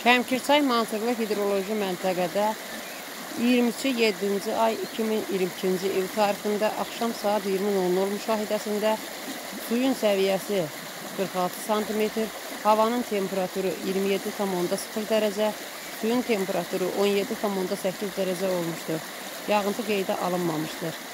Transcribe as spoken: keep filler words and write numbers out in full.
Şəmkirçay Mantıqlı Hidroloji Məntəqədə iyirmisi yeddinci ay iki min iyirmi ikinci il tarixində axşam saat iyirmi nol nol müşahidəsində suyun səviyyəsi qırx altı santimetr, havanın temperaturu iyirmi yeddi tam onda sıfır dərəcə, suyun temperaturu on yeddi tam onda səkkiz dərəcə olmuşdur. Yağıntı qeydə alınmamışdır.